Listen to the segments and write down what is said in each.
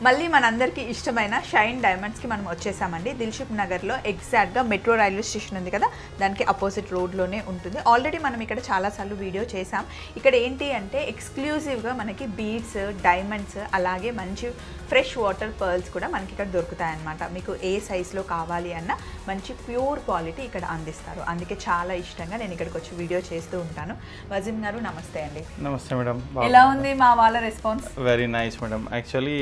మళ్ళీ మనందరికీ ఇష్టమైన షైన్ డైమండ్స్కి మనం వచ్చేసామండి. దిల్సుఖ్ నగర్లో ఎగ్జాక్ట్గా మెట్రో రైల్వే స్టేషన్ ఉంది కదా, దానికి అపోజిట్ రోడ్లోనే ఉంటుంది. ఆల్రెడీ మనం ఇక్కడ చాలాసార్లు వీడియో చేసాం. ఇక్కడ ఏంటి అంటే ఎక్స్క్లూజివ్గా మనకి బీడ్స్, డైమండ్స్, అలాగే మంచి ఫ్రెష్ వాటర్ పర్ల్స్ కూడా మనకి ఇక్కడ దొరుకుతాయన్నమాట. మీకు ఏ సైజులో కావాలి అన్న మంచి ప్యూర్ క్వాలిటీ ఇక్కడ అందిస్తారు. అందుకే చాలా ఇష్టంగా నేను ఇక్కడికి వచ్చి వీడియో చేస్తూ ఉంటాను. వజీం గారు నమస్తే అండి. నమస్తే మేడం. ఎలా ఉంది మా వాళ్ళ response? Very nice madam. Actually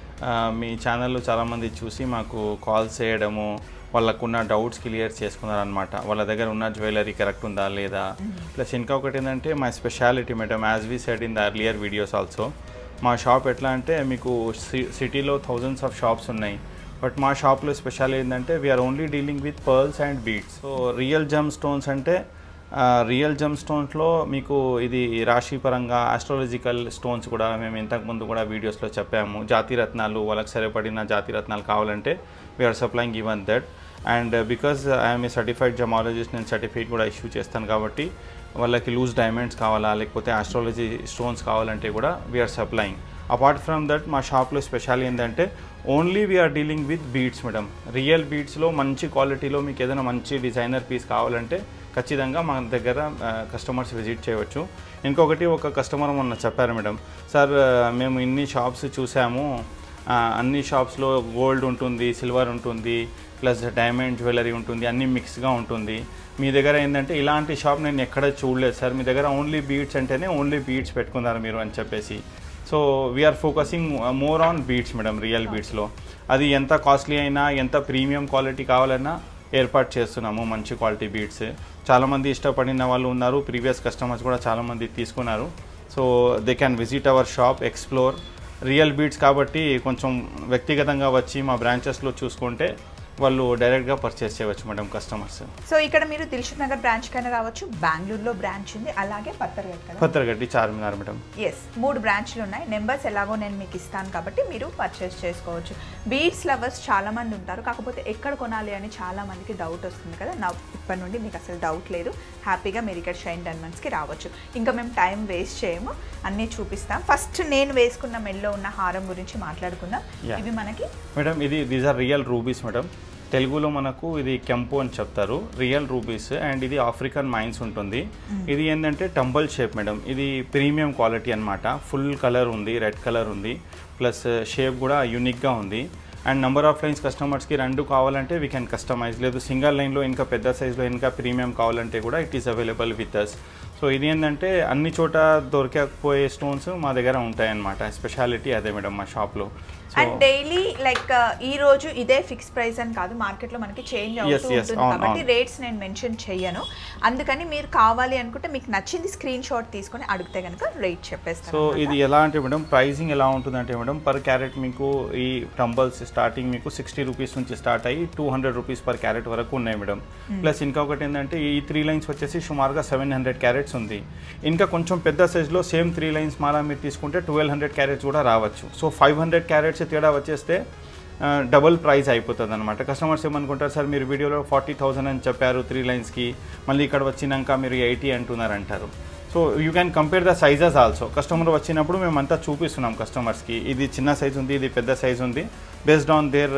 మీ ఛానల్లో చాలామంది చూసి మాకు కాల్స్ చేయడము, వాళ్ళకున్న డౌట్స్ క్లియర్ చేసుకున్నారనమాట. వాళ్ళ దగ్గర ఉన్న జ్యువెలరీ కరెక్ట్ ఉందా లేదా. ప్లస్ ఇంకొకటి ఏంటంటే my speciality madam, as we said in the earlier videos also, మా షాప్ ఎట్లా అంటే మీకు సిటీలో థౌజండ్స్ ఆఫ్ షాప్స్ ఉన్నాయి, బట్ మా షాప్లో స్పెషల్ ఏంటంటే we're only dealing with pearls and beads. So real gem stones అంటే రియల్ జమ్ స్టోన్స్లో మీకు ఇది రాశి పరంగా ఆస్ట్రాలజికల్ స్టోన్స్ కూడా మేము ఇంతకుముందు కూడా వీడియోస్లో చెప్పాము. జాతిరత్నాలు, వాళ్ళకి సరిపడిన జాతిరత్నాలు కావాలంటే we're supplying even that. And because I'm a certified gemologist, నేను సర్టిఫికేట్ కూడా ఇష్యూ చేస్తాను కాబట్టి వాళ్ళకి లూజ్ డైమండ్స్ కావాలా లేకపోతే ఆస్ట్రాలజీ స్టోన్స్ కావాలంటే కూడా we're supplying. Apart from that మా షాప్లో స్పెషల్ ఏంటంటే only we're dealing with beads madam. Real బీడ్స్లో మంచి క్వాలిటీలో మీకు ఏదైనా మంచి డిజైనర్ పీస్ కావాలంటే ఖచ్చితంగా మన దగ్గర కస్టమర్స్ విజిట్ చేయవచ్చు. ఇంకొకటి, ఒక కస్టమర్ మొన్న చెప్పారు మేడం, సార్ మేము ఇన్ని షాప్స్ చూసాము, అన్ని షాప్స్లో గోల్డ్ ఉంటుంది, సిల్వర్ ఉంటుంది, ప్లస్ డైమండ్ జ్యువెలరీ ఉంటుంది, అన్నీ మిక్స్గా ఉంటుంది. మీ దగ్గర ఏంటంటే ఇలాంటి షాప్ నేను ఎక్కడ చూడలేదు సార్, మీ దగ్గర ఓన్లీ బీడ్స్ అంటేనే ఓన్లీ బీడ్స్ పెట్టుకున్నారు మీరు అని చెప్పేసి. So we're focusing more on beads madam, real బీడ్స్లో. అది ఎంత కాస్ట్లీ అయినా, ఎంత ప్రీమియం క్వాలిటీ కావాలన్నా ఏర్పాటు చేస్తున్నాము మంచి క్వాలిటీ బీడ్స్. చాలామంది ఇష్టపడిన వాళ్ళు ఉన్నారు, ప్రీవియస్ కస్టమర్స్ కూడా చాలామంది తీసుకున్నారు. So they can visit our shop, explore. Real beads కాబట్టి కొంచెం వ్యక్తిగతంగా వచ్చి మా బ్రాంచెస్లో చూసుకుంటే వాళ్ళు డైరెక్ట్గా పర్చేస్ చేయవచ్చు మేడం కస్టమర్స్. సో ఇక్కడ మీరు దిల్సుఖ్ నగర్ బ్రాంచ్ కైనా రావచ్చు, బెంగళూరులో బ్రాంచ్ ఉంది, అలాగే పత్తర్గడ్డి, చార్మినార్ మేడం. ఎస్, 3 బ్రాంచ్లు ఉన్నాయి. నెంబర్స్ ఎలాగో నేను మీకు ఇస్తాను కాబట్టి మీరు పర్చేస్ చేసుకోవచ్చు. బీడ్స్ లవర్స్ చాలామంది ఉంటారు, కాకపోతే ఎక్కడ కొనాలి అని చాలామందికి డౌట్ వస్తుంది కదా. నా ఇప్పటి నుండి మీకు అసలు డౌట్ లేదు, హ్యాపీగా మీరు ఇక్కడ షైన్ డైమండ్స్కి రావచ్చు. ఇంకా మేము టైం వేస్ట్ చేయము, అన్నీ చూపిస్తాం. ఫస్ట్ నేను వేసుకున్న మెల్లో ఉన్న హారం గురించి మాట్లాడుకుందాం. ఇవి మనకి madam, these are real rubies madam. తెలుగులో మనకు ఇది కెంపు అని చెప్తారు, రియల్ రూబీస్. అండ్ ఇది ఆఫ్రికన్ మైన్స్ ఉంటుంది. ఇది ఏంటంటే టంబల్ షేప్ మేడం, ఇది ప్రీమియం క్వాలిటీ అనమాట. ఫుల్ కలర్ ఉంది, రెడ్ కలర్ ఉంది, ప్లస్ షేప్ కూడా యూనిక్గా ఉంది. అండ్ నెంబర్ ఆఫ్ లైన్స్ కస్టమర్స్కి 2 కావాలంటే వీ కెన్ కస్టమైజ్, లేదు సింగిల్ లైన్లో ఇంకా పెద్ద సైజులో ఇంకా ప్రీమియం కావాలంటే కూడా it is available with us. సో ఇది ఏంటంటే అన్ని చోట దొరకకపోయే స్టోన్స్ మా దగ్గర ఉంటాయన్నమాట. స్పెషాలిటీ అదే మేడం మా షాప్లో. అండ్ డైలీ లైక్ ఈ రోజు ఇదే ఫిక్స్ ప్రైస్ అని కాదు, మార్కెట్లో మనకి చేంజ్ అవుతూ ఉంటుంది కాబట్టి రేట్స్ నేను మెన్షన్ చేయను. అందుకని మీరు కావాలి అనుకుంటే మీకు నచ్చింది స్క్రీన్ షాట్ తీసుకొని అడిగితే కనుక రేట్ చెప్పేస్తాను. సో ఇది ఎలా అంటే మేడం, ప్రైసింగ్ ఎలా ఉంటుందంటే మేడం, పర్ క్యారెట్ మీకు ఈ టంబల్స్ స్టార్టింగ్ మీకు 60 రూపీస్ నుంచి స్టార్ట్ అయ్యి 200 రూపీస్ పర్ క్యారెట్ వరకు ఉన్నాయి మేడం. ప్లస్ ఇంకొకటి ఏంటంటే ఈ 3 లైన్స్ వచ్చేసి సుమారుగా 700 క్యారెట్స్ ఉంది. ఇంకా కొంచెం పెద్ద సైజ్లో సేమ్ 3 లైన్స్ మాలా మీరు తీసుకుంటే 1200 క్యారెట్స్ కూడా రావచ్చు. సో 500 క్యారెట్స్ తేడా వచ్చేస్తే డబుల్ ప్రైస్ అయిపోతుంది అనమాట. కస్టమర్స్ ఏమనుకుంటారు, సార్ మీరు వీడియోలో 40,000 అని చెప్పారు 3 లైన్స్కి, మళ్ళీ ఇక్కడ వచ్చినాక మీరు 80 అంటున్నారంటారు. So you can compare the sizes also. Customer వచ్చినప్పుడు మేమంతా చూపిస్తున్నాం కస్టమర్స్కి, ఇది చిన్న సైజ్ ఉంది, ఇది పెద్ద సైజ్ ఉంది. Based on their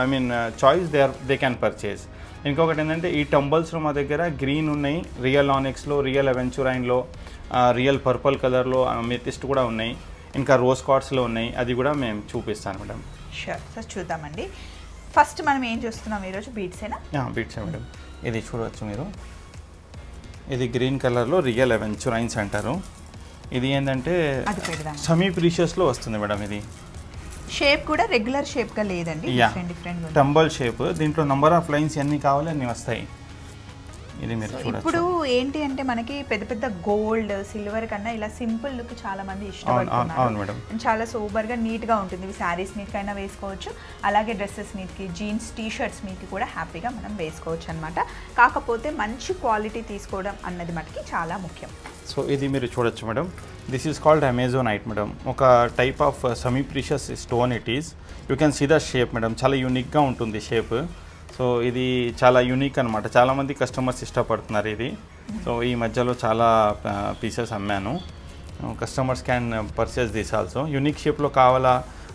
choice they can purchase. ఇంకొకటి ఏంటంటే ఈ టంబల్స్లో మా దగ్గర గ్రీన్ ఉన్నాయి, రియల్ ఆనెక్స్లో, రియల్ అవెంచురైన్లో, రియల్ పర్పుల్ కలర్లో, మెథిస్ట్ కూడా ఉన్నాయి, ఇంకా రోజ్ కార్డ్స్లో ఉన్నాయి. అది కూడా మేము చూపిస్తాను మేడం. షూర్ సార్, చూద్దామండి. ఫస్ట్ మనం ఏం చూస్తున్నాం ఈరోజు? బీడ్సేనా? బీడ్సే మేడం. ఇది చూడవచ్చు మీరు, ఇది గ్రీన్ కలర్లో రియల్ అవెంచురైన్స్ అంటారు. ఇది ఏంటంటే సెమీ ప్రీషియస్లో వస్తుంది మేడం. ఇది షేప్ కూడా రెగ్యులర్ షేప్గా లేదండి, డిఫరెంట్ టంబల్ షేప్. దీంట్లో నంబర్ ఆఫ్ లైన్స్ ఎన్ని కావాలి అన్ని వస్తాయి. ఇది మీరు చూడొచ్చు. ఇప్పుడు ఏంటి అంటే మనకి పెద్ద పెద్ద గోల్డ్, సిల్వర్ కన్నా ఇలా సింపుల్ లుక్ చాలా మంది ఇష్టపడుతున్నారు. చాలా సూపర్ గా నీట్ గా ఉంటుంది. ఇవి శారీస్ మీదకైనా వేసుకోవచ్చు, అలాగే డ్రెస్సెస్ మీదకి, జీన్స్, టీ షర్ట్స్ మీదకి కూడా హ్యాపీగా మనం వేసుకోవచ్చు అనమాట. కాకపోతే మంచి క్వాలిటీ తీసుకోవడం అన్నది మనకి చాలా ముఖ్యం. సో ఇది మీరు చూడొచ్చు madam, this is called amazonite madam. ఒక type of semi precious stone it is. You can see the shape madam, చాలా యూనిక్గా ఉంటుంది షేప్. సో ఇది చాలా యూనిక్ అనమాట, చాలామంది కస్టమర్స్ ఇష్టపడుతున్నారు ఇది. సో ఈ మధ్యలో చాలా పీసెస్ అమ్మాను. Customers can purchase this also. Unique షేప్లో కావాలా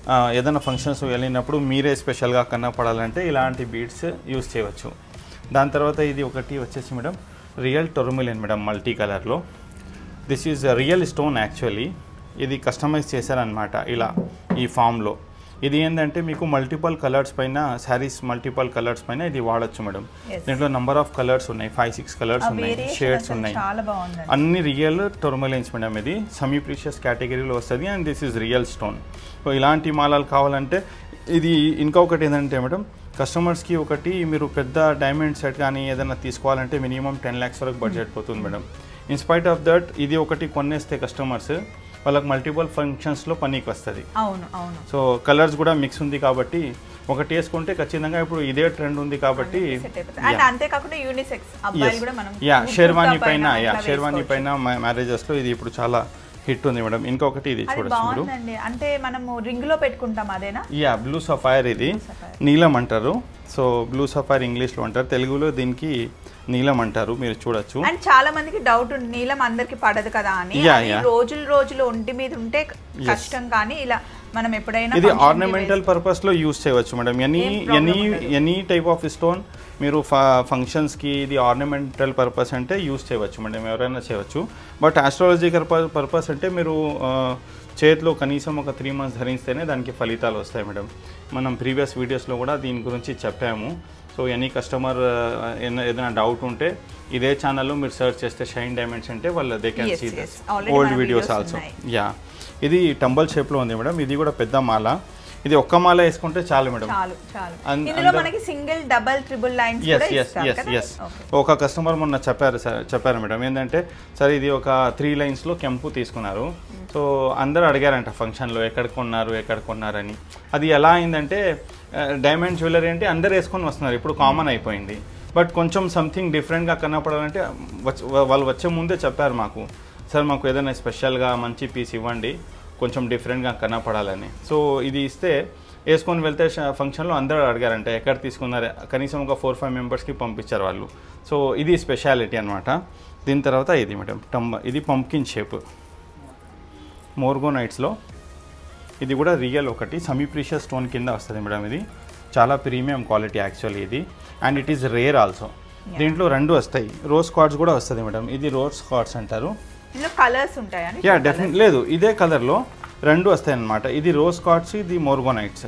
ఏదైనా ఫంక్షన్స్ వెళ్ళినప్పుడు మీరే స్పెషల్గా కనపడాలంటే ఇలాంటి బీడ్స్ యూస్ చేయవచ్చు. దాని తర్వాత ఇది ఒకటి వచ్చేసి madam real tourmaline madam multi కలర్లో. This is real stone actually. ఇది కస్టమైజ్ చేశారనమాట ఇలా ఈ ఫామ్లో. ఇది ఏంటంటే మీకు మల్టిపల్ కలర్స్ పైన శారీస్ మల్టిపల్ కలర్స్ పైన ఇది వాడచ్చు మేడం. దీంట్లో నెంబర్ ఆఫ్ కలర్స్ ఉన్నాయి, 5-6 కలర్స్ ఉన్నాయి, షేడ్స్ ఉన్నాయి. అన్ని రియల్ టొర్మలైన్స్ మేడం. ఇది సెమీ ప్రీషియస్ కేటగిరీలో వస్తుంది and this is real stone. So ఇలాంటి మాలలు కావాలంటే ఇది ఇంకొకటి ఏంటంటే మేడం కస్టమర్స్కి ఒకటి మీరు పెద్ద డైమండ్ సెట్ కానీ ఏదైనా తీసుకోవాలంటే మినిమం 10 lakhs వరకు బడ్జెట్ పోతుంది మేడం. ఇన్స్పైట్ ఆఫ్ దట్ ఇది ఒకటి కొనేస్తే కస్టమర్స్ వాళ్ళకి మల్టిపుల్ ఫంక్షన్స్లో పనికి వస్తుంది. అవును అవును. సో కలర్స్ కూడా మిక్స్ ఉంది కాబట్టి ఒకటి వేసుకుంటే ఖచ్చితంగా ఇప్పుడు ఇదే ట్రెండ్ ఉంది కాబట్టి అంతేకాకుండా యూనిసెక్స్ అబ్బాయిలు కూడా మనం షేర్వానీ పైన మ్యారేజెస్లో ఇది ఇప్పుడు చాలా హిట్ ఉంది మేడం. ఇంకొకటి ఇది చూడొచ్చు. అంటే మనము రింగ్ లో పెట్టుకుంటాం అదేనా? Blue sapphire. ఇది నీలం అంటారు. సో బ్లూ సఫైర్ ఇంగ్లీష్లో అంటారు, తెలుగులో దీనికి నీలం అంటారు. మీరు చూడొచ్చు. అండ్ చాలా మందికి డౌట్ ఉంది నీలం అందరికి పడదు కదా అని. రోజులు ఒంటి మీద ఉంటే కష్టం, కానీ ఇలా మనం ఎప్పుడైనా ఇది ఆర్నమెంటల్ పర్పస్ లో యూస్ చేయవచ్చు madam. Any type of stone మీరు ఫంక్షన్స్కి ఇది ఆర్నమెంటల్ పర్పస్ అంటే యూస్ చేయవచ్చు మేడం, ఎవరైనా చేయవచ్చు. బట్ ఆస్ట్రాలజికల్ పర్పస్ అంటే మీరు చేతిలో కనీసం ఒక 3 months ధరిస్తేనే దానికి ఫలితాలు వస్తాయి మేడం. మనం ప్రీవియస్ వీడియోస్లో కూడా దీని గురించి చెప్పాము. సో ఎనీ కస్టమర్ ఏదైనా డౌట్ ఉంటే ఇదే ఛానల్లో మీరు సెర్చ్ చేస్తే షైన్ డైమండ్స్ అంటే వాళ్ళు they can see this old videos also. ఇది టంబల్ షేప్లో ఉంది మేడం. ఇది కూడా పెద్ద మాల. ఇది ఒక్క మాల వేసుకుంటే చాలు మేడం. ఒక కస్టమర్ మొన్న చెప్పారు మేడం ఏంటంటే సార్ ఇది ఒక 3 lines కెంపు తీసుకున్నారు. సో అందరూ అడిగారంట ఫంక్షన్లో ఎక్కడ కొన్నారని. అది ఎలా అయిందంటే డైమండ్ జ్యువెలరీ అంటే అందరు వేసుకొని వస్తున్నారు, ఇప్పుడు కామన్ అయిపోయింది. బట్ కొంచెం సంథింగ్ డిఫరెంట్గా కనపడాలంటే వాళ్ళు వచ్చే ముందే చెప్పారు మాకు, సార్ మాకు ఏదైనా స్పెషల్గా మంచి పీస్ ఇవ్వండి, కొంచెం డిఫరెంట్గా కనపడాలని. సో ఇది ఇస్తే వేసుకొని వెళ్తే ఫంక్షన్లో అందరూ అడిగారంట ఎక్కడ తీసుకున్నారు, కనీసం ఒక 4-5 మెంబర్స్కి పంపించారు వాళ్ళు. సో ఇది స్పెషాలిటీ అనమాట. దీని తర్వాత ఇది మేడం ఇది పంప్కిన్ షేప్ మోర్గోనైట్స్లో. ఇది కూడా రియల్ ఒకటి సెమీ ప్రీషియస్ స్టోన్ కింద వస్తుంది మేడం. ఇది చాలా ప్రీమియం క్వాలిటీ యాక్చువల్లీ ఇది, and it is rare also. దీంట్లో 2 వస్తాయి, రోజ్ కార్డ్స్ కూడా వస్తుంది మేడం. ఇది రోజ్ కార్డ్స్ అంటారు. కలర్స్ ఉంటాయా? డెఫినెట్ లేదు, ఇదే కలర్లో 2 వస్తాయి అన్నమాట. ఇది రోజ్ కార్డ్స్, ఇది morganites.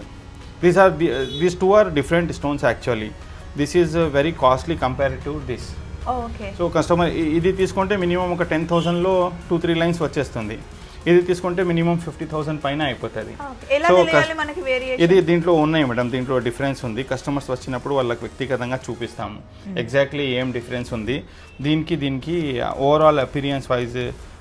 These 2 are different stones actually. This is very costly compared to this. So customer ఇది తీసుకుంటే మినిమం ఒక 10,000లో 2-3 lines వచ్చేస్తుంది. ఇది తీసుకుంటే మినిమం 50,000 పైన అయిపోతుంది. సో ఇది దీంట్లో ఉన్నాయి మేడం, దీంట్లో డిఫరెన్స్ ఉంది. కస్టమర్స్ వచ్చినప్పుడు వాళ్ళకి వ్యక్తిగతంగా చూపిస్తాము ఎగ్జాక్ట్లీ ఏం డిఫరెన్స్ ఉంది. దీనికి ఓవరాల్ అపీరియన్స్ వైజ్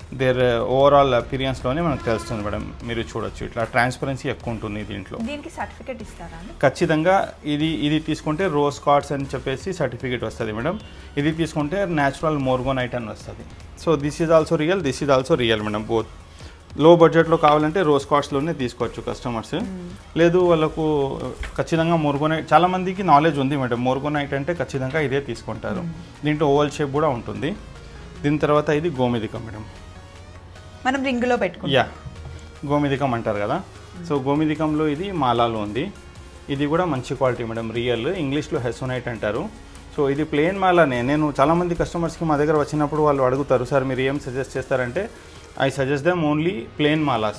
ఓవరాల్ అపీరియన్స్లోనే మనకు తెలుస్తుంది మేడం. మీరు చూడొచ్చు ఇట్లా ట్రాన్స్పరెన్సీ ఎక్కువ ఉంటుంది దీంట్లో. దీనికి సర్టిఫికేట్ ఇస్తారా? ఖచ్చితంగా. ఇది తీసుకుంటే రోజ్ కార్డ్స్ అని చెప్పేసి సర్టిఫికేట్ వస్తుంది మేడం. ఇది తీసుకుంటే న్యాచురల్ మోర్గోనైట్ అని వస్తుంది. So this is also real madam. Both low బడ్జెట్లో కావాలంటే రోజ్ కార్డ్స్లోనే తీసుకోవచ్చు కస్టమర్స్. లేదు వాళ్ళకు ఖచ్చితంగా మోర్గోనైట్, చాలామందికి నాలెడ్జ్ ఉంది మేడం, మోర్గోనైట్ అంటే ఖచ్చితంగా ఇదే తీసుకుంటారు. దీంట్లో ఓవల్ షేప్ కూడా ఉంటుంది. దీని తర్వాత ఇది గోమిదికం మేడం. మనం రింగ్లో పెట్టుకుంటాం. గోమిదికం అంటారు కదా. సో గోమిదికంలో ఇది మాలాలో ఉంది. ఇది కూడా మంచి క్వాలిటీ మేడం, రియల్. ఇంగ్లీష్లో హెసోనైట్ అంటారు. సో ఇది ప్లెయిన్ మాలానే. నేను చాలామంది కస్టమర్స్కి మా దగ్గర వచ్చినప్పుడు వాళ్ళు అడుగుతారు, సార్ మీరు ఏం సజెస్ట్ చేస్తారంటే I suggest them only plain malas.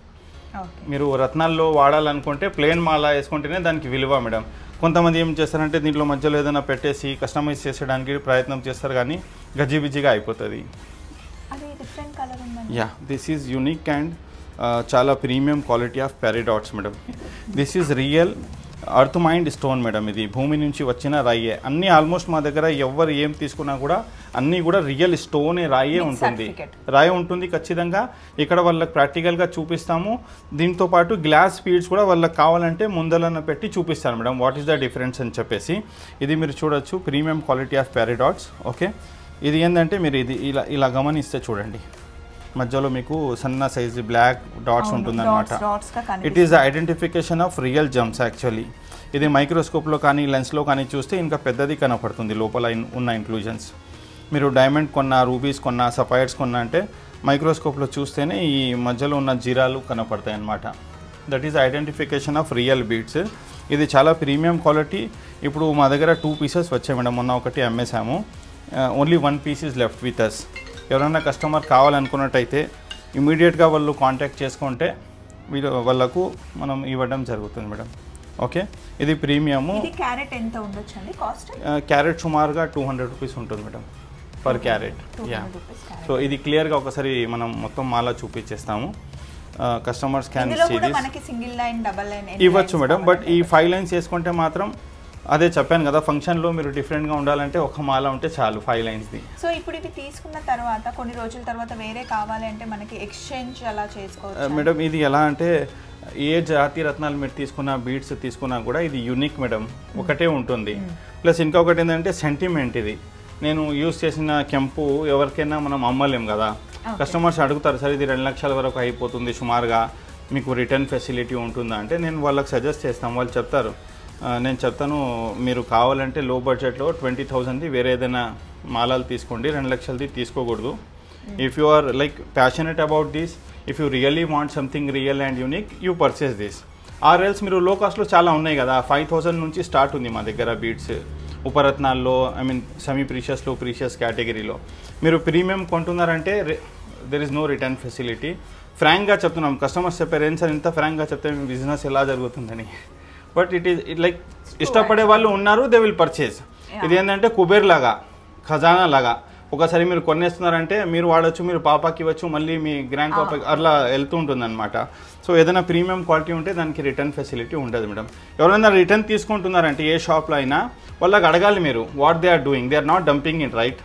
మీరు రత్నాల్లో వాడాలనుకుంటే ప్లెయిన్ మాల వేసుకుంటేనే దానికి విలువ మేడం. కొంతమంది ఏం చేస్తారంటే దీంట్లో మధ్యలో ఏదైనా పెట్టేసి కస్టమైజ్ చేసేయడానికి ప్రయత్నం చేస్తారు, కానీ గజిబిజిగా అయిపోతుంది. దిస్ ఈజ్ యూనిక్ అండ్ చాలా premium quality of peridots madam. This is real earth mined stone madam. ఇది భూమి నుంచి వచ్చిన రాయే. అన్నీ ఆల్మోస్ట్ మా దగ్గర ఎవరు ఏం తీసుకున్నా కూడా అన్నీ కూడా రియల్ స్టోనే, రాయే ఉంటుంది ఖచ్చితంగా. ఇక్కడ వాళ్ళకి ప్రాక్టికల్గా చూపిస్తాము. దీంతో పాటు గ్లాస్ స్పీడ్స్ కూడా వాళ్ళకి కావాలంటే ముందలన్న పెట్టి చూపిస్తాను madam, what is the difference అని చెప్పేసి. ఇది మీరు చూడొచ్చు, premium quality of peridots. Okay, ఇది ఏంటంటే మీరు ఇది ఇలా గమనిస్తే చూడండి, మధ్యలో మీకు సన్న సైజు బ్లాక్ డాట్స్ ఉంటుందన్నమాట. It is the identification of real gems actually. ఇది మైక్రోస్కోప్లో కానీ లెన్స్లో కానీ చూస్తే ఇంకా పెద్దది కనపడుతుంది లోపల ఉన్న ఇంక్లూజన్స్. మీరు డైమండ్ కొన్నా, రూబీస్ కొన్నా, సఫైర్స్ కొన్నా అంటే మైక్రోస్కోప్లో చూస్తేనే ఈ మధ్యలో ఉన్న జీరాలు కనపడతాయి అన్నమాట. That is identification of real beads. ఇది చాలా ప్రీమియం క్వాలిటీ. ఇప్పుడు మా దగ్గర 2 పీసెస్ వచ్చాయి మేడం, మొన్న ఒకటి అమ్మేసాము. Only 1 piece is left with us. ఎవరైనా కస్టమర్ కావాలనుకున్నట్టయితే ఇమీడియట్గా వాళ్ళు కాంటాక్ట్ చేసుకుంటే వాళ్ళకు మనం ఇవ్వడం జరుగుతుంది మేడం. ఓకే, ఇది ప్రీమియము. క్యారెట్ ఎంత ఉండొచ్చు అండి కాస్ట్? క్యారెట్ సుమారుగా 200 రూపీస్ ఉంటుంది madam per carat. Yeah, so ఇది క్లియర్గా ఒకసారి మనం మొత్తం మాలా చూపించేస్తాము. Customers can see this. మనకి సింగిల్ లైన్, డబుల్ లైన్ ఇవ్వచ్చు మేడం, బట్ ఈ 5 లైన్స్ వేసుకుంటే మాత్రం అదే చెప్పాను కదా, ఫంక్షన్లో మీరు డిఫరెంట్గా ఉండాలంటే ఒక మాల ఉంటే చాలు 5 లైన్స్ది. సో ఇప్పుడు ఇవి తీసుకున్న తర్వాత కొన్ని రోజుల తర్వాత వేరే కావాలి అంటే మనకి ఎక్స్చేంజ్ అలా చేసుకోవచ్చు మేడం. ఇది ఎలా అంటే ఏ జాతి రత్నాలు మీరు తీసుకున్నా, బీడ్స్ తీసుకున్నా కూడా ఇది యూనిక్ మేడం, ఒకటే ఉంటుంది. ప్లస్ ఇంకొకటి ఏంటంటే సెంటిమెంట్. ఇది నేను యూజ్ చేసిన కెంపు ఎవరికైనా మనం అమ్మలేం కదా. కస్టమర్స్ అడుగుతారు, సార్ ఇది 2 లక్షల వరకు అయిపోతుంది సుమారుగా, మీకు రిటర్న్ ఫెసిలిటీ ఉంటుందా అంటే నేను వాళ్ళకి సజెస్ట్ చేస్తాను. వాళ్ళు చెప్తారు, నేను చెప్తాను మీరు కావాలంటే లో బడ్జెట్లో 20,000ది వేరే ఏదైనా మాలాలు తీసుకోండి, 2 లక్షలది తీసుకోకూడదు. If you are like passionate about this, if you really want something real and unique, you purchase this. Or else మీరు లో కాస్ట్లో చాలా ఉన్నాయి కదా, 5,000 నుంచి స్టార్ట్ ఉంది మా దగ్గర బీడ్స్. ఉపరత్నాల్లో, ఐ మీన్ సెమీ ప్రీషియస్లో, ప్రీషియస్ కేటగిరీలో మీరు ప్రీమియం కొంటున్నారంటే there is no return facility. ఫ్రాంక్గా చెప్తున్నాం, కస్టమర్స్ చెప్పారు ఏం సార్ ఇంత ఫ్రాంక్గా చెప్తే మీ బిజినెస్ ఎలా జరుగుతుందని. బట్ ఇట్ లైక్ ఇష్టపడే వాళ్ళు ఉన్నారు, దే విల్ పర్చేజ్. ఇది ఏంటంటే కుబేర్ లాగా, ఖజానా లాగా. ఒకసారి మీరు కొనేస్తున్నారంటే మీరు వాడచ్చు, మీరు పాపకి ఇవ్వచ్చు, మళ్ళీ మీ గ్రాండ్ పాపకి అట్లా వెళ్తూ ఉంటుంది అనమాట. సో ఏదైనా ప్రీమియం క్వాలిటీ ఉంటే దానికి రిటర్న్ ఫెసిలిటీ ఉండదు మేడం. ఎవరైనా రిటర్న్ తీసుకుంటున్నారంటే ఏ షాప్లో అయినా వాళ్ళకి అడగాలి మీరు, what they are doing, they are not dumping it right.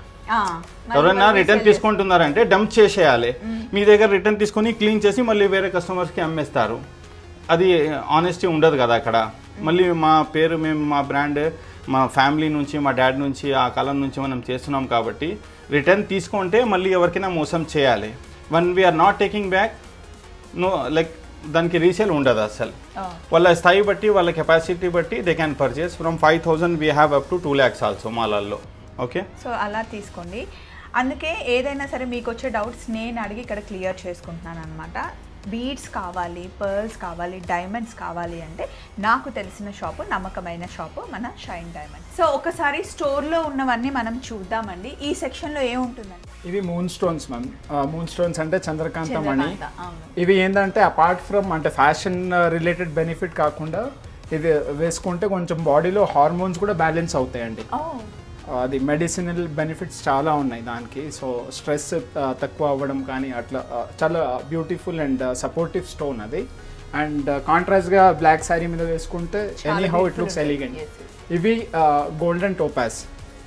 ఎవరైనా రిటర్న్ తీసుకుంటున్నారంటే డంప్ చేసేయాలి. మీ దగ్గర రిటర్న్ తీసుకొని క్లీన్ చేసి మళ్ళీ వేరే కస్టమర్స్కి అమ్మేస్తారు. అది ఆనెస్టీ ఉండదు కదా అక్కడ. మళ్ళీ మా పేరు, మేము మా బ్రాండ్ మా ఫ్యామిలీ నుంచి, మా డాడ్ నుంచి, ఆ కాలం నుంచి మనం చేస్తున్నాం కాబట్టి రిటర్న్ తీసుకుంటే మళ్ళీ ఎవరికైనా మోసం చేయాలి. One we're not taking back, no like దానికి రీసేల్ ఉండదు అసలు. వాళ్ళ స్థాయి బట్టి, వాళ్ళ కెపాసిటీ బట్టి they can purchase. From 5,000 we have up to 2 lakhs also మాలల్లో. ఓకే, సో అలా తీసుకోండి. అందుకే ఏదైనా సరే మీకు వచ్చే డౌట్స్ నేను అడిగి ఇక్కడ క్లియర్ చేసుకుంటున్నాను అనమాట. బీడ్స్ కావాలి, పర్ల్స్ కావాలి, డైమండ్స్ కావాలి అంటే నాకు తెలిసిన షాపు, నమ్మకమైన షాపు మన షైన్ డైమండ్. సో ఒకసారి స్టోర్లో ఉన్నవన్నీ మనం చూద్దామండి. ఈ సెక్షన్లో ఏముంటుందండి? ఇవి moon stones ma'am. Moon stones అంటే చంద్రకాంత మణి. ఇవి ఏంటంటే అపార్ట్ ఫ్రమ్ అంటే ఫ్యాషన్ రిలేటెడ్ బెనిఫిట్ కాకుండా ఇది వేసుకుంటే కొంచెం బాడీలో హార్మోన్స్ కూడా బ్యాలెన్స్ అవుతాయండి. అది మెడిసినల్ బెనిఫిట్స్ చాలా ఉన్నాయి దానికి. సో స్ట్రెస్ తక్కువ అవ్వడం కానీ అట్లా చాలా బ్యూటిఫుల్ అండ్ సపోర్టివ్ స్టోన్ అది. అండ్ కాంట్రాస్ట్గా బ్లాక్ శారీ మీద వేసుకుంటే anyhow it looks elegant. ఇవి గోల్డెన్ టోపాస్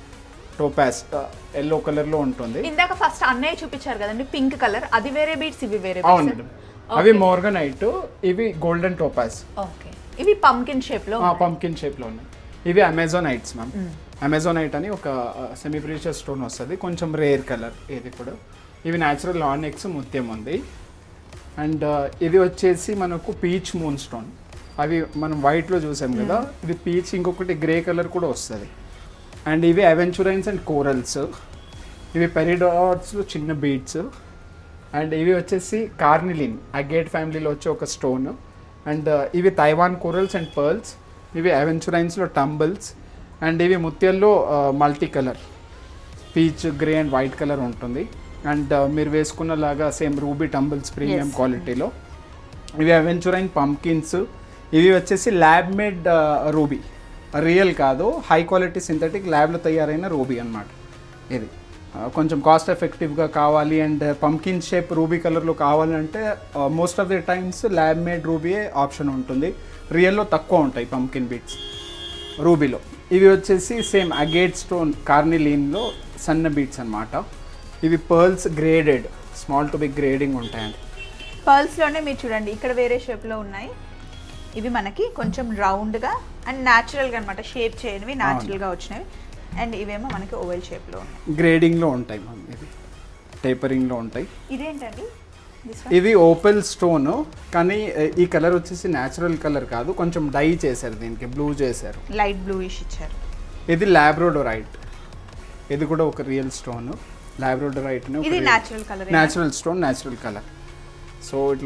ఎల్లో కలర్ లో ఉంటుంది. ఇందాక ఫస్ట్ అన్నయ్య చూపించారు కదండి పింక్ కలర్, అది వేరే బీడ్స్, ఇవి వేరే. అవును, అవి మోర్గనైట్, ఇవి గోల్డెన్ టోపాస్. ఓకే, ఇవి పంకిన్ షేప్ లో ఉన్నాయి. ఇవి అమెజోనైట్స్ మ్యామ్. అమెజోనైట్ అని ఒక సెమీ ప్రీషియస్ స్టోన్ వస్తుంది, కొంచెం రేర్ కలర్ ఇది కూడా. ఇవి న్యాచురల్ ఆనెక్స్ ముత్యం ఉంది. అండ్ ఇది వచ్చేసి మనకు పీచ్ మూన్ స్టోన్. అవి మనం వైట్లో చూసాం కదా, ఇది పీచ్, ఇంకొకటి గ్రే కలర్ కూడా వస్తుంది. అండ్ ఇవి అవెంచురైన్స్ అండ్ కోరల్స్. ఇవి పెరిడాట్స్లో చిన్న బీడ్స్. అండ్ ఇవి వచ్చేసి కార్నిలిన్, అగేట్ ఫ్యామిలీలో వచ్చే ఒక స్టోన్. అండ్ ఇవి తైవాన్ కోరల్స్ అండ్ పర్ల్స్. ఇవి అవెంచురైన్స్లో టంబుల్స్. అండ్ ఇవి ముత్యాల్లో multi colour, peach, grey and white colour ఉంటుంది. అండ్ మీరు వేసుకున్నలాగా సేమ్ రూబీ టంబుల్స్ ప్రీమియం క్వాలిటీలో. ఇవి అవెంచురైన్ పంకిన్స్. ఇవి వచ్చేసి ల్యాబ్ మేడ్ రూబీ, రియల్ కాదు, హై క్వాలిటీ సింథటిక్ ల్యాబ్లో తయారైన రూబీ అనమాట. ఇది కొంచెం కాస్ట్ ఎఫెక్టివ్గా కావాలి అండ్ పంకిన్ షేప్ రూబీ కలర్లో కావాలంటే most of the times lab made రూబీయే ఆప్షన్ ఉంటుంది. రియల్లో తక్కువ ఉంటాయి పంకిన్ బీట్స్ రూబీలో. ఇవి వచ్చేసి సేమ్ అగేట్ స్టోన్ కార్నిలీన్లో సన్న బీట్స్ అనమాట. ఇవి pearls graded, small to big grading ఉంటాయండి. పర్ల్స్లోనే మీరు చూడండి ఇక్కడ వేరే షేప్లో ఉన్నాయి. ఇవి మనకి కొంచెం రౌండ్గా అండ్ న్యాచురల్గా అనమాట, షేప్ చేయనివి న్యాచురల్గా వచ్చినవి. అండ్ ఇవేమో మనకి ఓవెల్ షేప్లో ఉన్నాయి, గ్రేడింగ్లో ఉంటాయి మనం. ఇవి టేపరింగ్లో ఉంటాయి. ఇదేంటండి? ఇవి ఓపెల్ స్టోన్, కానీ ఈ కలర్ వచ్చేసి న్యాచురల్ కలర్ కాదు, కొంచెం డై చేశారు, దీనికి బ్లూ చేశారు, లైట్ బ్లూయిష్ ఇచ్చారు. ఇది లాబ్రోడోరైట్, ఇది కూడా ఒక రియల్ స్టోన్. లాబ్రోడోరైట్ ఇది natural colour, natural stone, natural colour. So ఇట్లా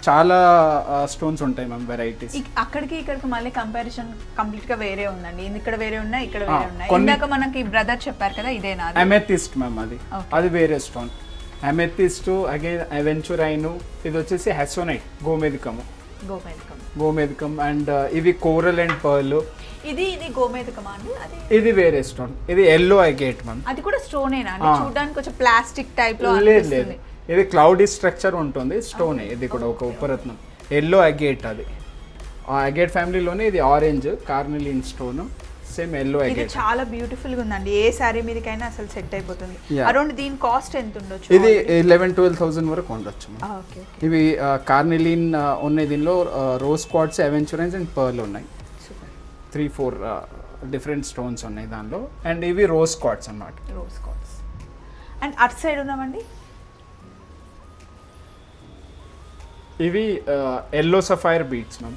చాలా స్టోన్స్ ఉంటాయి మ్యామ్ వెరైటీస్. అక్కడికి ఇక్కడికి మళ్ళీ కంపారిజన్ కంప్లీట్ గా వేరే ఉందండి. ఇక్కడ వేరే ఉన్నాయి, ఇక్కడ వేరే ఉన్నాయి. ఇందాక మనకి బ్రదర్ చెప్పారు కదా ఇదేనా? అమెథిస్ట్ మ్యామ్, అది వేరే స్టోన్. అమెథిస్ట్, అగైన్ అవెంచురైన్, ఇది వచ్చేసి హెసోనైట్, గోమేధికం అండ్ ఇవి కోరల్ అండ్ పర్ల్. ఇది గోమేధికమా అండి? ఇది వేరే స్టోన్, ఇది ఎల్లో అగేట్ మ్యామ్. అది కూడా స్టోనేనా అండి? చూడడానికి కొంచెం ప్లాస్టిక్ టైప్ లో లేదు, ఇది క్లౌడీ స్ట్రక్చర్ ఉంటుంది, స్టోన్. ఇది కూడా ఒక ఉపరత్నం, ఎల్లో అగేట్. అది ఆ అగేట్ ఫ్యామిలీలోనే ఇది orange carnelian stone, same yellow agate. ఇది చాలా బ్యూటిఫుల్ గా ఉందండి. ఏ సారీ మీదకైనా అసలు సెట్ అయిపోతుంది. అరౌండ్ దీని కాస్ట్ ఎంత ఉండొచ్చు? ఇది 11,000-12,000 వరకు ఉండొచ్చు. ఇవి కార్నిలిన్ ఉన్నాయి, దీనిలో rose quartz, aventurines and pearl ఉన్నాయి. 3-4 డిఫరెంట్ స్టోన్స్ ఉన్నాయి దానిలో. అండ్ ఇవి రోజ్ క్వార్ట్స్ అన్నమాట. Rose quartz. And at side ఉన్నామండి, ఇవి ఎల్లో సఫైర్ బీట్స్ మ్యామ్,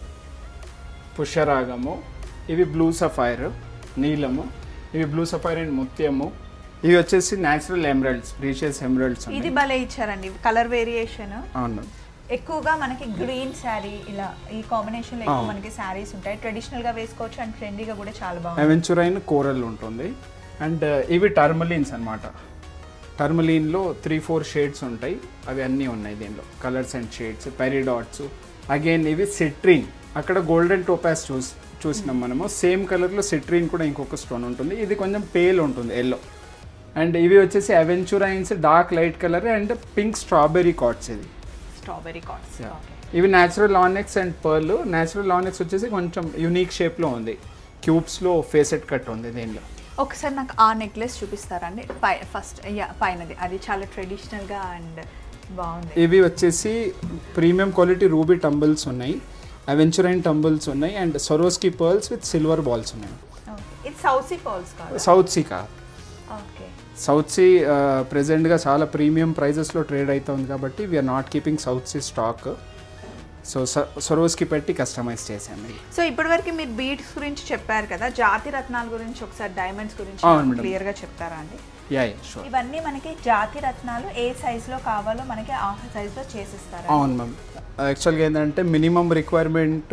పుష్యరాగము. ఇవి బ్లూ సఫైర్, నీలము. ఇవి బ్లూ సఫైర్ అండ్ ముత్యము. ఇవి వచ్చేసి న్యాచురల్ ఎమరల్డ్స్, ప్రీషియస్ ఎమరల్డ్స్. ఇది భలే ఇచ్చారండి, కలర్ వేరియేషన్. అవును, ఎక్కువగా మనకి గ్రీన్ శారీ ఇలా ఈ కాంబినేషన్ లో ఎక్కువ మనకి శారీస్ ఉంటాయి. ట్రెడిషనల్ గా వేసుకోవచ్చు అండ్ ట్రెండీగా కూడా చాలా బాగుంది. అవెంచురైన్ కోరల్ ఉంటుంది. అండ్ ఇవి టర్మలిన్స్ అన్నమాట. టర్మలిన్లో 3-4 షేడ్స్ ఉంటాయి, అవి అన్నీ ఉన్నాయి దీనిలో, colours and shades. Peridots, again ఇవి సిట్రీన్. అక్కడ గోల్డెన్ టోపాస్ చూసినాం మనము, సేమ్ కలర్లో సిట్రీన్ కూడా ఇంకొక స్టోన్ ఉంటుంది. ఇది కొంచెం పేల్ ఉంటుంది, ఎల్లో. అండ్ ఇవి వచ్చేసి aventurines, dark light colour and pink strawberry quartz. ఇది స్ట్రాబెర్రీ కార్డ్స్. ఇవి natural onyx and pearl. Natural onyx వచ్చేసి కొంచెం యూనిక్ షేప్లో ఉంది, క్యూబ్స్లో ఫేసెట్ కట్ ఉంది దీనిలో. ఒకసారి నాకు ఆ నెక్లెస్ చూపిస్తారా అండి? ఫస్ట్ పైనది, అది చాలా ట్రెడిషనల్గా అండ్ బాగుంది. ఇవి వచ్చేసి ప్రీమియం క్వాలిటీ రూబీ టంబుల్స్ ఉన్నాయి, అవెంచురైన్ టంబుల్స్ ఉన్నాయి and Swarovski pearls with silver balls ఉన్నాయి. ఇది సౌత్ సీ పర్ల్స్ కాదు? సౌత్ సీ కాదు. ఓకే. సౌత్ సీ ప్రెజెంట్గా చాలా ప్రీమియం ప్రైజెస్లో ట్రేడ్ అవుతుంది కాబట్టి we are not keeping South Sea stock. So Swarovski పెట్టి కస్టమైజ్ చేసాము. సో ఇప్పటివరకు మీరు బీట్స్ గురించి చెప్పారు కదా, జాతి రత్నాల గురించి ఒకసారి డైమండ్స్ గురించి క్లియర్గా చెప్తారా అండి? షూర్. ఇవన్నీ మనకి జాతి రత్నాలు ఏ సైజులో కావాలో మనకి ఆ సైజులో చేసిస్తారు? అవును మ్యామ్. యాక్చువల్గా ఏంటంటే మినిమం రిక్వైర్మెంట్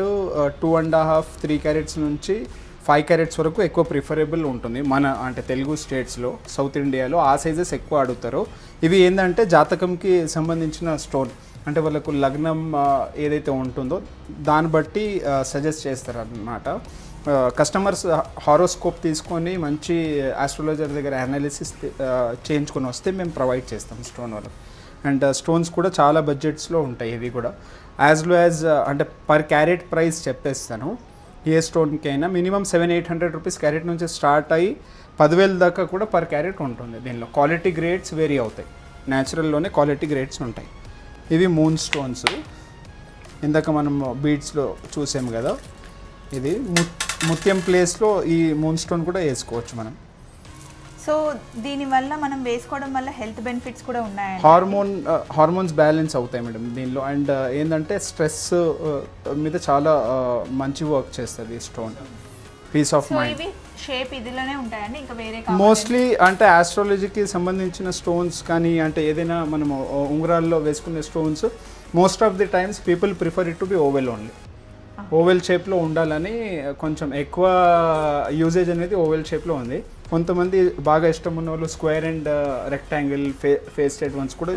2.5-3 క్యారెట్స్ నుంచి 5 క్యారెట్స్ వరకు ఎక్కువ ప్రిఫరబుల్ ఉంటుంది మన అంటే తెలుగు స్టేట్స్లో, సౌత్ ఇండియాలో ఆ సైజెస్ ఎక్కువ అడుగుతారు. ఇవి ఏంటంటే జాతకంకి సంబంధించిన స్టోన్, అంటే వాళ్ళకు లగ్నం ఏదైతే ఉంటుందో దాన్ని బట్టి సజెస్ట్ చేస్తారు అన్నమాట. కస్టమర్స్ హారోస్కోప్ తీసుకొని మంచి ఆస్ట్రాలజర్ దగ్గర అనాలిసిస్ చేయించుకొని వస్తే మేము ప్రొవైడ్ చేస్తాం స్టోన్ వాళ్ళకి. అండ్ స్టోన్స్ కూడా చాలా బడ్జెట్స్లో ఉంటాయి. ఇవి కూడా యాజ్ లో యాజ్ అంటే పర్ క్యారెట్ ప్రైస్ చెప్పేస్తాను. ఏ స్టోన్కి అయినా మినిమం 700-800 రూపీస్ క్యారెట్ నుంచి స్టార్ట్ అయ్యి 10,000 దాకా కూడా పర్ క్యారెట్ ఉంటుంది. దీనిలో క్వాలిటీ గ్రేడ్స్ వేరీ అవుతాయి, న్యాచురల్లోనే క్వాలిటీ గ్రేడ్స్ ఉంటాయి. ఇవి మూన్ స్టోన్స్, ఇందాక మనం బీడ్స్లో చూసాము కదా, ఇది ముత్యం ప్లేస్లో ఈ మూన్ స్టోన్ కూడా వేసుకోవచ్చు మనం. సో దీనివల్ల మనం వేసుకోవడం వల్ల హెల్త్ బెనిఫిట్స్ కూడా ఉన్నాయి. హార్మోన్స్ బ్యాలెన్స్ అవుతాయి మేడం దీనిలో. అండ్ ఏంటంటే స్ట్రెస్ మీద చాలా మంచి వర్క్ చేస్తుంది ఈ stone. Peace of mind. Shape ఇదిలోనే ఉంటాయండి, ఇంకా వేరే మోస్ట్లీ అంటే ఆస్ట్రాలజీకి సంబంధించిన స్టోన్స్ కానీ అంటే ఏదైనా మనము ఉంగరాల్లో వేసుకునే stones most of the times people prefer it to be oval only. Oval షేప్లో ఉండాలని కొంచెం ఎక్కువ యూజేజ్ అనేది ఓవెల్ షేప్లో ఉంది. కొంతమంది బాగా ఇష్టం ఉన్న వాళ్ళు square and rectangle faceted ones కూడా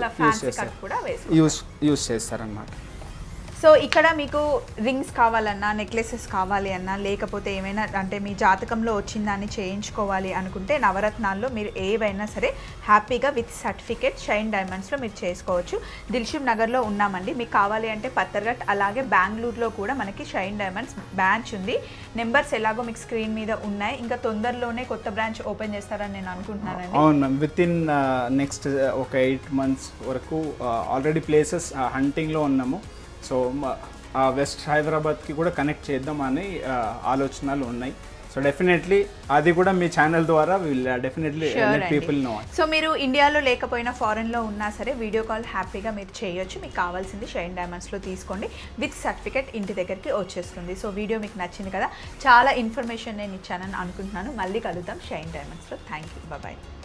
యూస్ చేస్తారన్నమాట. సో ఇక్కడ మీకు రింగ్స్ కావాలన్నా, నెక్లెసెస్ కావాలి అన్నా, లేకపోతే ఏమైనా అంటే మీ జాతకంలో వచ్చిందాన్ని చేయించుకోవాలి అనుకుంటే నవరత్నాల్లో మీరు ఏవైనా సరే హ్యాపీగా విత్ సర్టిఫికేట్ షైన్ డైమండ్స్లో మీరు చేసుకోవచ్చు. దిల్షుక్ నగర్లో ఉన్నామండి. మీకు కావాలి అంటే పత్తర్ఘట్, అలాగే బెంగళూరులో కూడా మనకి షైన్ డైమండ్స్ బ్రాంచ్ ఉంది. నెంబర్స్ ఎలాగో మీకు స్క్రీన్ మీద ఉన్నాయి. ఇంకా తొందరలోనే కొత్త బ్రాంచ్ ఓపెన్ చేస్తారని నేను అనుకుంటున్నానండి. అవును మ్యామ్, విత్ ఇన్ నెక్స్ట్ ఒక 8 months వరకు ఆల్రెడీ ప్లేసెస్ హంటింగ్లో ఉన్నాము. సో వెస్ట్ హైదరాబాద్కి కూడా కనెక్ట్ చేద్దాం అని ఆలోచనలు ఉన్నాయి. సో డెఫినెట్లీ అది కూడా మీ ఛానల్ ద్వారా definitely let people know. So మీరు ఇండియాలో లేకపోయినా ఫారెన్లో ఉన్నా సరే వీడియో కాల్ హ్యాపీగా మీరు చేయొచ్చు. మీకు కావాల్సింది షైన్ డైమండ్స్లో తీసుకోండి, విత్ సర్టిఫికేట్ ఇంటి దగ్గరికి వచ్చేస్తుంది. సో వీడియో మీకు నచ్చింది కదా, చాలా ఇన్ఫర్మేషన్ నేను ఇచ్చానని అనుకుంటున్నాను. మళ్ళీ కలుద్దాం షైన్ డైమండ్స్లో. Thank you, bye.